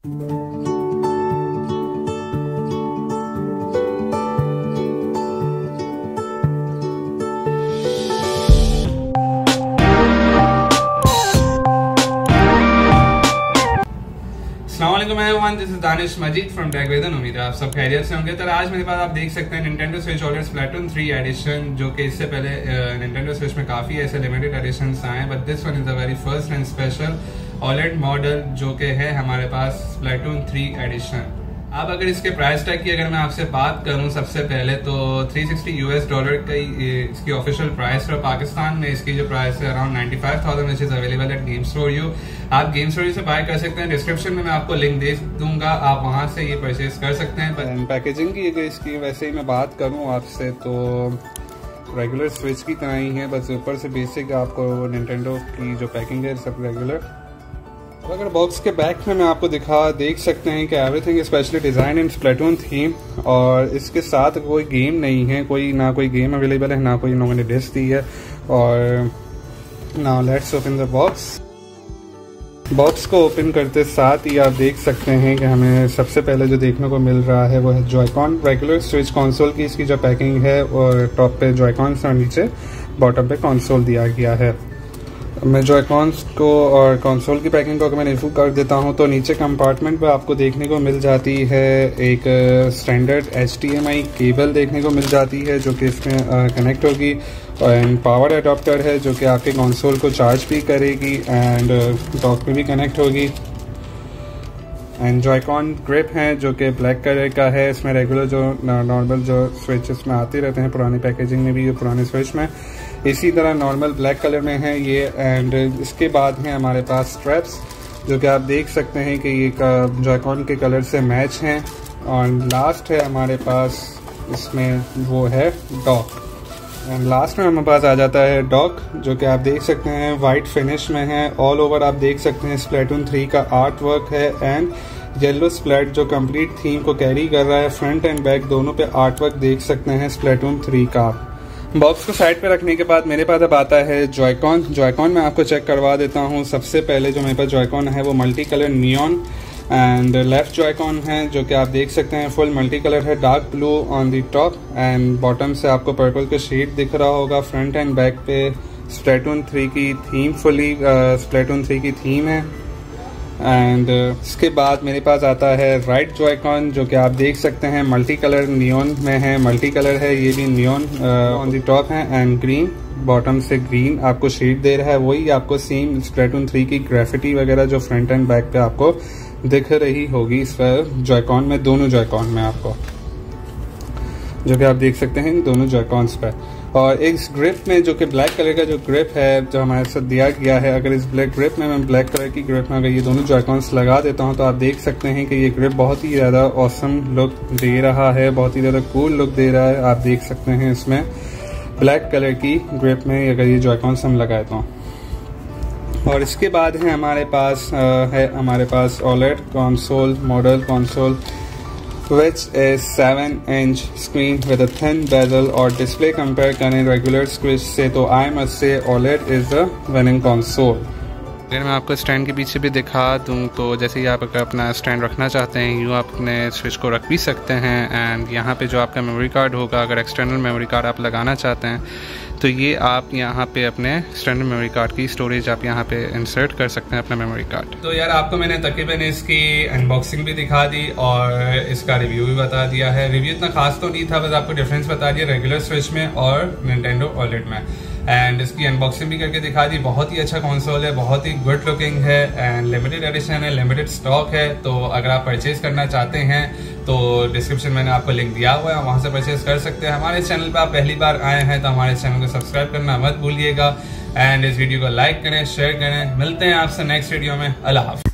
This is Danish Majid from Techwedan. उम्मीद है आप सब खैरियत से होंगे। तो आज मेरे पास आप देख सकते हैं Nintendo Switch OLED Splatoon 3 edition, जो कि इससे पहले निंटेंडो स्विच में काफ़ी ऐसे लिमिटेड एडिशंस आए हैं, but this one is the very first and special OLED model जो कि है हमारे पास स्प्लैटून 3 एडिशन। अब अगर इसके प्राइस टैग की अगर मैं आपसे बात करूं सबसे पहले तो $360 का इसकी ऑफिशियल प्राइस है। पाकिस्तान में इसकी जो प्राइस है around 95,000 which is available at game store you. आप गेम स्टोर से बाय कर सकते हैं। डिस्क्रिप्शन में मैं आपको लिंक दे दूंगा, आप वहां से ये परचेज कर सकते हैं। पैकेजिंग की अगर इसकी वैसे ही मैं बात करूँ आपसे तो रेगुलर स्विच की तरह ही है, बस ऊपर से बेसिक आपको निंटेंडो की जो पैकिंग है सब रेगुलर। अगर बॉक्स के बैक में मैं आपको देख सकते हैं कि everything specially design in Splatoon theme, और इसके साथ कोई गेम नहीं है, ना कोई गेम अवेलेबल है, ना कोई इन्होंने ने डिस्क दी है। और now let's open the box. Box को ओपन करते साथ ही आप देख सकते हैं कि हमें सबसे पहले जो देखने को मिल रहा है वो है जॉयकॉन रेगुलर स्विच कंसोल की इसकी जो पैकिंग है, और टॉप पे जॉयकॉन्स और नीचे बॉटम पे कंसोल दिया गया है। मैं जॉयकॉन्स को और कंसोल की पैकिंग को अगर मैं रिव्यू कर देता हूं तो नीचे कंपार्टमेंट पे आपको देखने को मिल जाती है एक स्टैंडर्ड HDMI केबल देखने को मिल जाती है जो कि इसमें कनेक्ट होगी, एंड पावर अडॉप्टर है जो कि आपके कंसोल को चार्ज भी करेगी एंड डॉक पे भी कनेक्ट होगी। एंड जॉयकॉन ग्रिप है जो कि ब्लैक कलर का है। इसमें रेगुलर जो नॉर्मल जो स्विचेस में आते रहते हैं पुरानी पैकेजिंग में भी, पुराने स्विच में इसी तरह नॉर्मल ब्लैक कलर में है ये। एंड इसके बाद है हमारे पास स्ट्रैप्स जो कि आप देख सकते हैं कि ये जॉयकॉन के कलर से मैच हैं। और लास्ट है हमारे पास इसमें वो है डॉक, एंड लास्ट में हमारे पास आ जाता है डॉक जो कि आप देख सकते हैं वाइट फिनिश में है। ऑल ओवर आप देख सकते हैं स्प्लैटून 3 का आर्ट वर्क है एंड येलो स्प्लैट जो कंप्लीट थीम को कैरी कर रहा है। फ्रंट एंड बैक दोनों पे आर्ट वर्क देख सकते हैं स्प्लैटून 3 का। बॉक्स को साइड पे रखने के बाद मेरे पास अब आता है जॉयकॉन मैं आपको चेक करवा देता हूँ। सबसे पहले जो मेरे पास जॉयकॉन है वो multi colour neon and left Joycon है जो कि आप देख सकते हैं फुल मल्टी कलर है, dark blue on the top and bottom से आपको पर्पल का शेड दिख रहा होगा। फ्रंट एंड बैक पे स्प्लैटून 3 की थीम फुली स्प्लैटून 3 की थीम है। एंड इसके बाद मेरे पास आता है राइट जॉयकॉन जो कि आप देख सकते हैं मल्टी कलर नियॉन में है, मल्टी कलर है ये भी नियॉन ऑन दी टॉप है एंड ग्रीन बॉटम से ग्रीन आपको शेड दे रहा है। वही आपको सेम स्प्लैटून 3 की ग्राफिटी वगैरह जो फ्रंट एंड बैक पे आपको दिख रही होगी इस जॉयकॉन में, दोनों जॉयकॉन में आपको, जो कि आप देख सकते हैं दोनों जॉयकॉन्स पे। और इस ग्रिप में जो कि ब्लैक कलर का जो ग्रिप है जो हमारे साथ दिया गया है, अगर इस ब्लैक ग्रिप में मैं ब्लैक कलर की ग्रिप में अगर ये दोनों जॉयकॉन्स लगा देता हूं तो आप देख सकते हैं कि ये ग्रिप बहुत ही ज़्यादा ऑसम लुक दे रहा है, बहुत ही ज़्यादा कूल लुक दे रहा है। आप देख सकते हैं इसमें ब्लैक कलर की ग्रिप में अगर ये जॉयकॉन्स हम लगाए तो। और इसके बाद है हमारे पास OLED console model console which is 7-inch screen with a thin bezel और डिस्प्ले कंपेयर करें रेगुलर स्विच से तो I must say OLED is the winning console। अगर मैं आपको स्टैंड के पीछे भी दिखा दूं तो जैसे ही आप अगर अपना स्टैंड रखना चाहते हैं यूँ आप अपने स्विच को रख भी सकते हैं। एंड यहाँ पे जो आपका मेमोरी कार्ड होगा, अगर एक्सटर्नल मेमोरी कार्ड आप लगाना चाहते हैं तो ये आप यहाँ पे अपने एक्सटर्नल मेमोरी कार्ड की स्टोरेज आप यहाँ पे इंसर्ट कर सकते हैं अपना मेमोरी कार्ड। तो यार आपको मैंने तकरीबन इसकी अनबॉक्सिंग भी दिखा दी और इसका रिव्यू भी बता दिया है। रिव्यू इतना खास तो नहीं था, बस आपको डिफरेंस बता दिया रेगुलर स्विच में और निंटेंडो OLED में। एंड इसकी अनबॉक्सिंग भी करके दिखा दी। बहुत ही अच्छा कंसोल है, बहुत ही गुड लुकिंग है एंड लिमिटेड एडिशन है, लिमिटेड स्टॉक है। तो अगर आप परचेज करना चाहते हैं तो डिस्क्रिप्शन मैंने आपको लिंक दिया हुआ है, वहाँ से परचेज कर सकते हैं। हमारे चैनल पर आप पहली बार आए हैं तो हमारे चैनल को सब्सक्राइब करना मत भूलिएगा एंड इस वीडियो को लाइक करें, शेयर करें। मिलते हैं आपसे नेक्स्ट वीडियो में। अल्लाह हाफ़िज़।